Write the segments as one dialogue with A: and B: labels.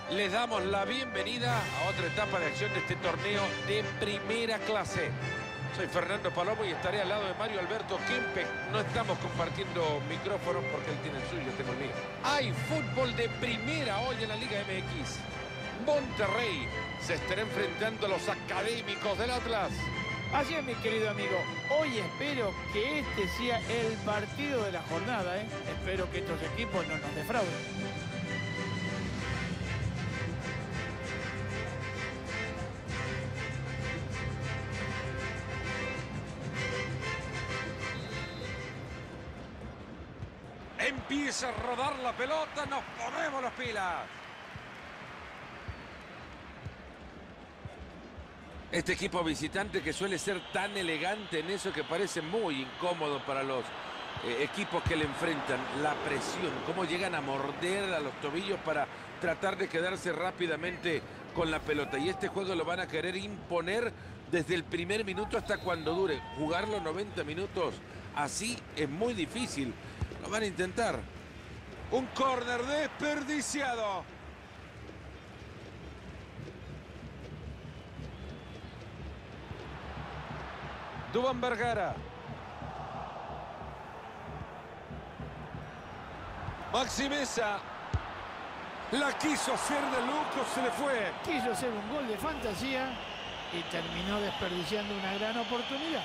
A: Les damos la bienvenida a otra etapa de acción de este torneo de primera clase. Soy Fernando Palomo y estaré al lado de Mario Alberto Kempes. No estamos compartiendo micrófonos porque él tiene el suyo, yo tengo el mío. Hay fútbol de primera hoy en la Liga MX. Monterrey se estará enfrentando a los académicos del Atlas.
B: Así es, mi querido amigo. Hoy espero que este sea el partido de la jornada, ¿eh? Espero que estos equipos no nos defrauden.
A: Empieza a rodar la pelota, nos ponemos las pilas. Este equipo visitante que suele ser tan elegante en eso que parece muy incómodo para los equipos que le enfrentan. La presión, cómo llegan a morder a los tobillos para tratar de quedarse rápidamente con la pelota. Y este juego lo van a querer imponer desde el primer minuto hasta cuando dure. Jugar los 90 minutos así es muy difícil. Lo van a intentar. Un córner desperdiciado. Duván Vergara. Maxi Meza. La quiso hacer de lujo, se le fue.
B: Quiso hacer un gol de fantasía y terminó desperdiciando una gran oportunidad.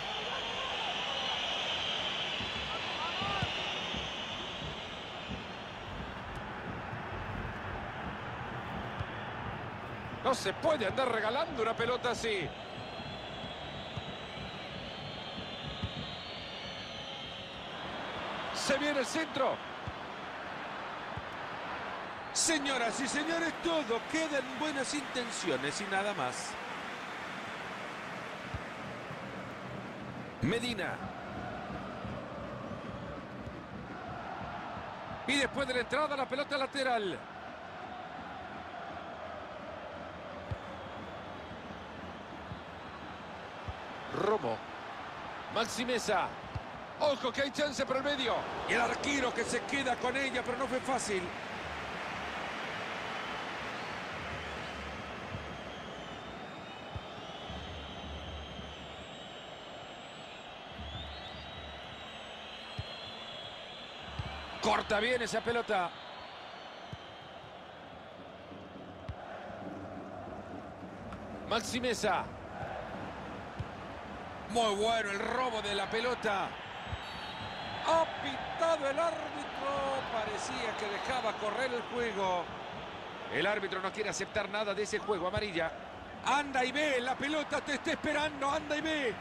A: No se puede andar regalando una pelota así. Se viene el centro. Señoras y señores, todo queda en buenas intenciones y nada más. Medina. Y después de la entrada, la pelota lateral. Romo. Maxi Meza. Ojo que hay chance por el medio. Y el arquero que se queda con ella, pero no fue fácil. Corta bien esa pelota. Maxi Meza. Muy bueno el robo de la pelota. Ha pitado el árbitro. Parecía que dejaba correr el juego. El árbitro no quiere aceptar nada de ese juego. Amarilla. Anda y ve. La pelota te está esperando. Anda y ve.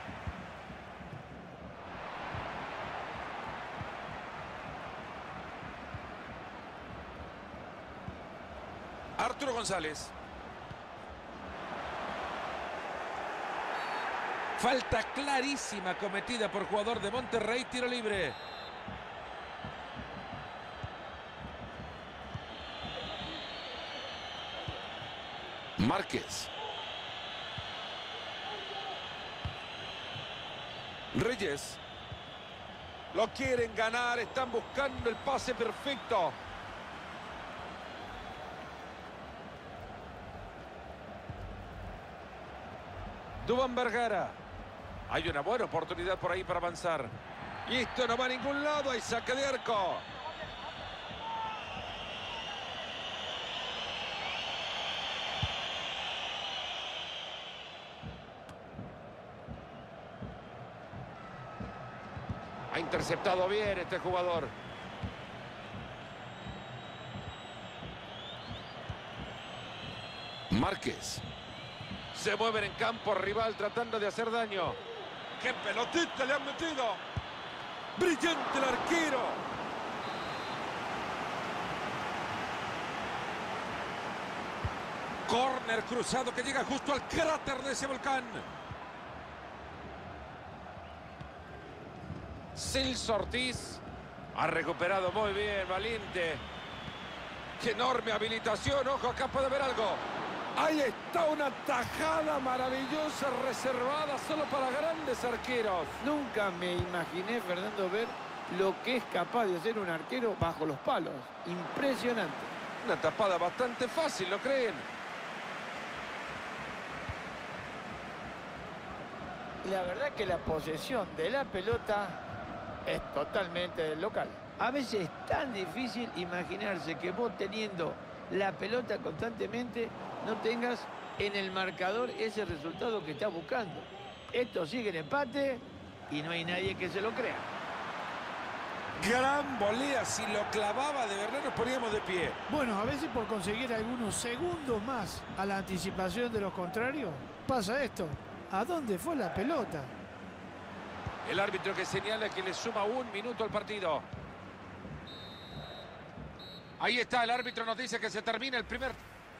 A: Arturo González. Falta clarísima cometida por jugador de Monterrey. Tiro libre. Márquez. Reyes. Lo quieren ganar. Están buscando el pase perfecto. Duván Vergara. Hay una buena oportunidad por ahí para avanzar. Y esto no va a ningún lado. Hay saque de arco. Ha interceptado bien este jugador. Márquez. Se mueven en campo rival tratando de hacer daño. ¡Qué pelotita le han metido! ¡Brillante el arquero! Córner cruzado que llega justo al cráter de ese volcán. Celso Ortiz. Ha recuperado muy bien, valiente. ¡Qué enorme habilitación! ¡Ojo, acá puede haber algo! Ahí está una tajada maravillosa reservada solo para grandes arqueros.
B: Nunca me imaginé, Fernando, ver lo que es capaz de hacer un arquero bajo los palos. Impresionante.
A: Una tapada bastante fácil, ¿lo creen?
B: La verdad que la posesión de la pelota es totalmente del local. A veces es tan difícil imaginarse que vos teniendo la pelota constantemente no tengas en el marcador ese resultado que estás buscando. Esto sigue en empate y no hay nadie que se lo crea.
A: Gran volea, si lo clavaba de verdad nos poníamos de pie.
C: Bueno, a veces por conseguir algunos segundos más a la anticipación de los contrarios, pasa esto. ¿A dónde fue la pelota?
A: El árbitro que señala que le suma 1 minuto al partido. Ahí está, el árbitro nos dice que se termina el primer...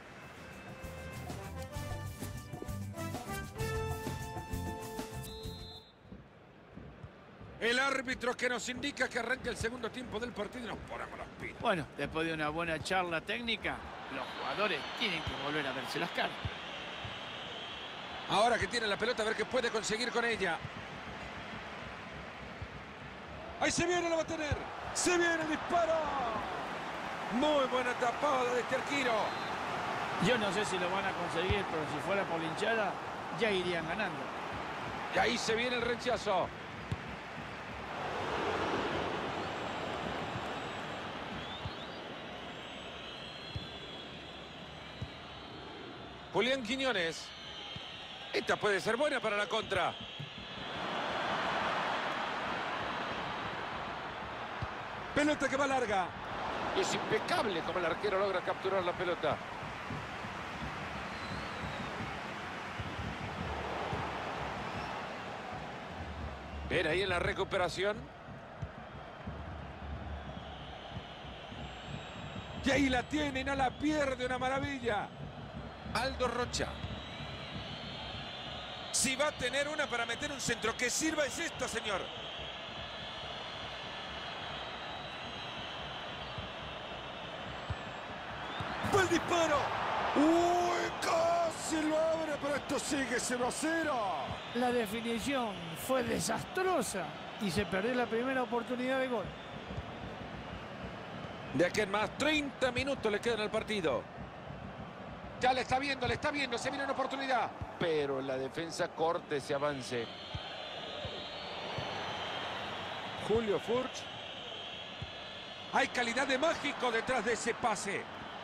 A: El árbitro que nos indica que arranca el segundo tiempo del partido y nos ponemos las pilas.
B: Bueno, después de una buena charla técnica, los jugadores tienen que volver a verse las caras.
A: Ahora que tiene la pelota, a ver qué puede conseguir con ella. Ahí se viene, la va a tener. Se viene el disparo. Muy buena tapada de este arquero.
B: Yo no sé si lo van a conseguir, pero si fuera por la hinchada, ya irían ganando.
A: Y ahí se viene el rechazo. Julián Quiñones. Esta puede ser buena para la contra. Pelota que va larga. Y es impecable como el arquero logra capturar la pelota. Ven ahí en la recuperación. Y ahí la tiene, no la pierde, una maravilla. Aldo Rocha. Si va a tener una para meter un centro que sirva es esto, señor. ¡Va el disparo! ¡Uy! Casi lo abre, pero esto sigue 0-0.
C: La definición fue desastrosa y se perdió la primera oportunidad de gol.
A: De aquí en más, 30 minutos le quedan al partido. Ya le está viendo, se viene una oportunidad. Pero la defensa corta ese avance. Julio Furch. Hay calidad de mágico detrás de ese pase.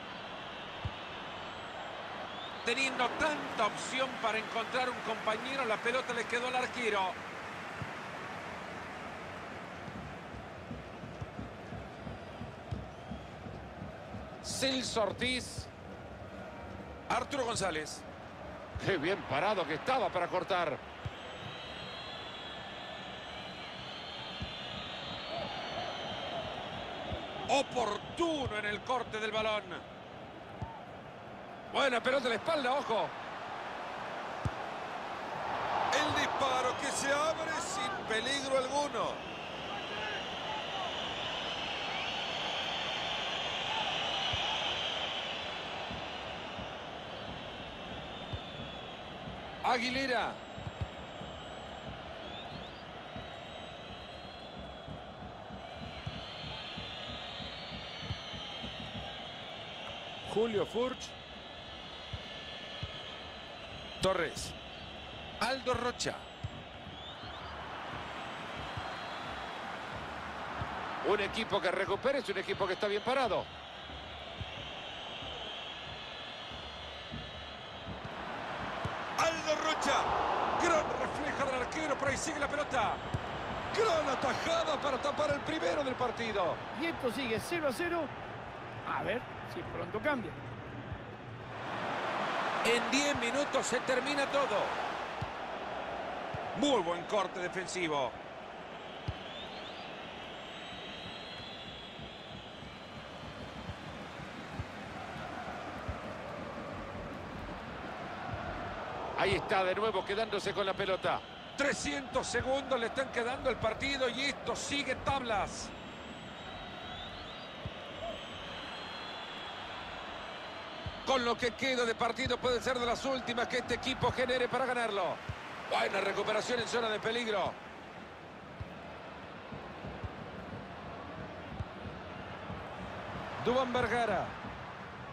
A: Teniendo tanta opción para encontrar un compañero, la pelota le quedó al arquero. Celso Ortiz. Arturo González. Qué bien parado que estaba para cortar. Oportuno en el corte del balón. Buena pelota a la espalda, ojo. El disparo que se abre sin peligro alguno. Aguilera. Julio Furch. Torres. Aldo Rocha. Un equipo que recupera es un equipo que está bien parado. Aldo Rocha. Gran reflejo del arquero, por ahí sigue la pelota. Gran atajada para tapar el primero del partido.
B: Y esto sigue 0-0. A ver si pronto cambia.
A: En 10 minutos se termina todo. Muy buen corte defensivo. Ahí está de nuevo quedándose con la pelota. 300 segundos le están quedando al partido y esto sigue tablas. Con lo que queda de partido puede ser de las últimas que este equipo genere para ganarlo. Buena recuperación en zona de peligro. Duván Vergara.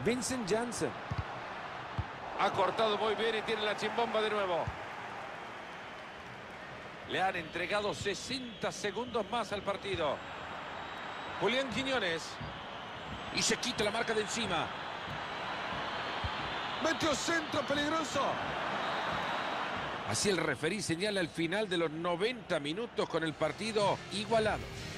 A: Vincent Janssen.
D: Ha cortado muy bien y tiene la chimbomba de nuevo. Le han entregado 60 segundos más al partido. Julián Quiñones.
A: Y se quita la marca de encima.
D: Metió centro peligroso.
A: Así el referí señala el final de los 90 minutos con el partido igualado.